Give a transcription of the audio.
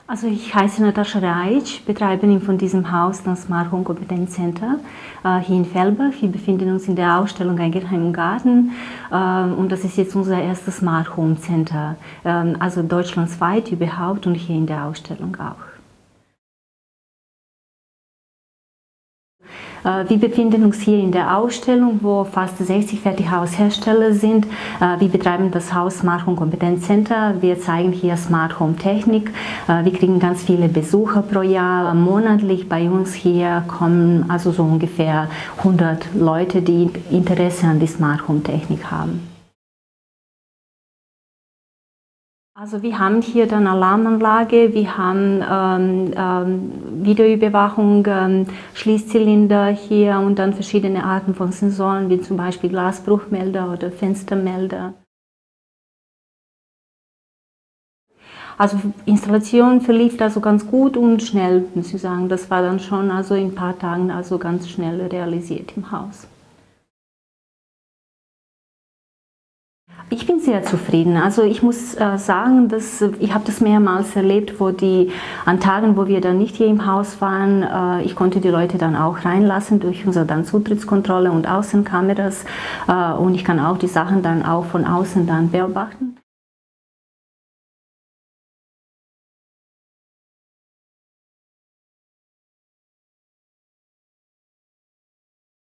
Also ich heiße Natascha Rajic, Betreiberin von diesem Haus, das Smart Home Competence Center, hier in Velbach. Wir befinden uns in der Ausstellung Ein Geheim im Garten und das ist jetzt unser erstes Smart Home Center, also deutschlandweit überhaupt und hier in der Ausstellung auch. Wir befinden uns hier in der Ausstellung, wo fast 60 Fertighaushersteller sind. Wir betreiben das Haus Smart Home Competence Center. Wir zeigen hier Smart Home Technik. Wir kriegen ganz viele Besucher pro Jahr. Monatlich bei uns hier kommen also so ungefähr 100 Leute, die Interesse an die Smart Home Technik haben. Also wir haben hier dann Alarmanlage, wir haben Videoüberwachung, Schließzylinder hier und dann verschiedene Arten von Sensoren, wie zum Beispiel Glasbruchmelder oder Fenstermelder. Also Installation verlief also ganz gut und schnell, muss ich sagen. Das war dann schon also in ein paar Tagen also ganz schnell realisiert im Haus. Ich bin sehr zufrieden. Also ich muss sagen, dass ich habe das mehrmals erlebt, an Tagen, wo wir dann nicht hier im Haus waren, ich konnte die Leute dann auch reinlassen durch unsere dann Zutrittskontrolle und Außenkameras und ich kann auch die Sachen dann auch von außen dann beobachten.